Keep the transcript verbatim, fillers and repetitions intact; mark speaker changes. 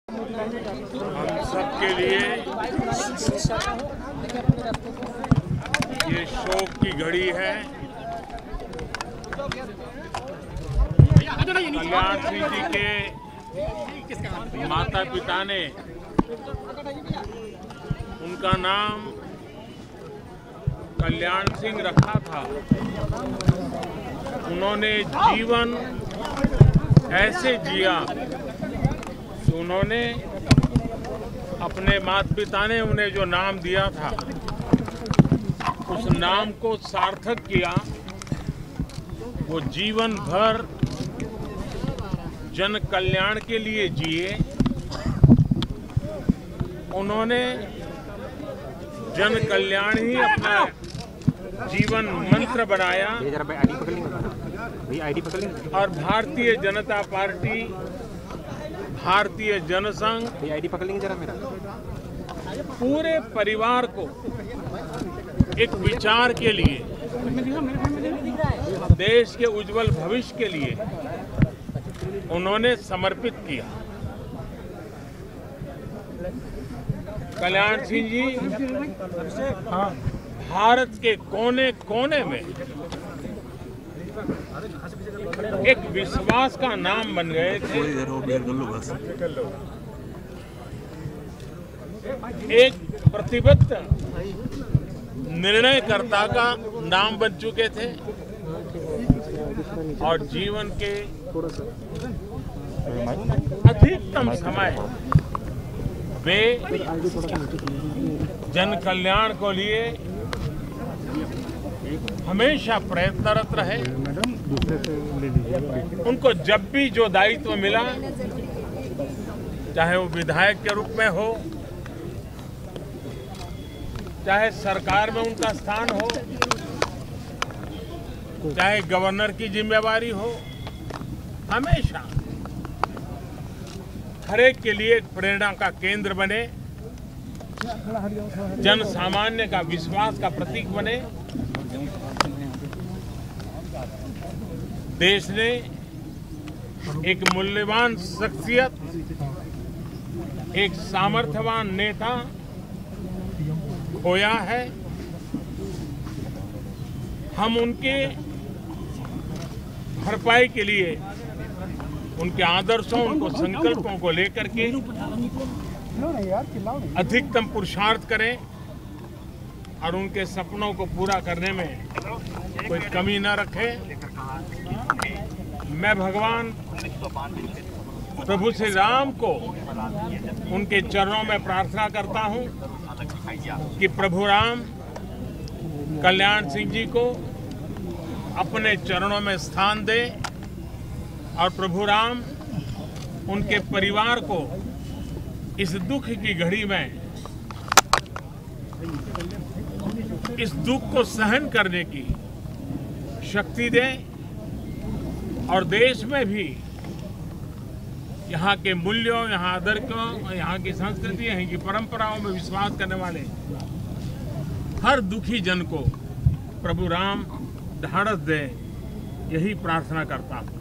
Speaker 1: हम सबके लिए ये शोक की घड़ी है। कल्याण सिंह जी के माता पिता ने उनका नाम कल्याण सिंह रखा था। उन्होंने जीवन ऐसे जिया कि उन्होंने अपने माता पिता ने उन्हें जो नाम दिया था उस नाम को सार्थक किया। वो जीवन भर जन कल्याण के लिए जिए। उन्होंने जन कल्याण ही अपना जीवन मंत्र बनाया और भारतीय जनता पार्टी, भारतीय जनसंघ पूरे परिवार को एक विचार के लिए, देश के उज्जवल भविष्य के लिए उन्होंने समर्पित किया। कल्याण सिंह जी भारत के कोने कोने में एक विश्वास का नाम बन गए थे। एक प्रतिबद्ध निर्णयकर्ता का नाम बन चुके थे और जीवन के अधिकतम समय वे जन कल्याण को लिए हमेशा प्रयत्नरत रहे। उनको जब भी जो दायित्व मिला, चाहे वो विधायक के रूप में हो, चाहे सरकार में उनका स्थान हो, चाहे गवर्नर की जिम्मेवारी हो, हमेशा हर एक के लिए एक प्रेरणा का केंद्र बने, जन सामान्य का विश्वास का प्रतीक बने। देश ने एक मूल्यवान शख्सियत, एक सामर्थ्यवान नेता खोया है। हम उनके भरपाई के लिए उनके आदर्शों, उनको संकल्पों को लेकर के अधिकतम पुरुषार्थ करें और उनके सपनों को पूरा करने में कोई कमी न रखें। मैं भगवान प्रभु श्री राम को उनके चरणों में प्रार्थना करता हूं कि प्रभु राम कल्याण सिंह जी को अपने चरणों में स्थान दे और प्रभु राम उनके परिवार को इस दुख की घड़ी में इस दुख को सहन करने की शक्ति दें और देश में भी यहाँ के मूल्यों, यहाँ आदर्शों, यहाँ की संस्कृति, यहाँ की परंपराओं में विश्वास करने वाले हर दुखी जन को प्रभु राम ढाढ़स दे, यही प्रार्थना करता हूँ।